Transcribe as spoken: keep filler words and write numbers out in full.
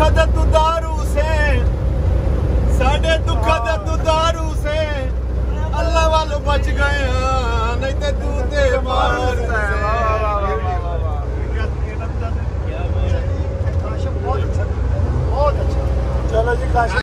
दे तू दारू से, साडे दुख दे तू दारू से, अल्लाह वालों बच गए नहीं तो तू ते मार से। बहुत अच्छा, बहुत अच्छा। चलो जी काश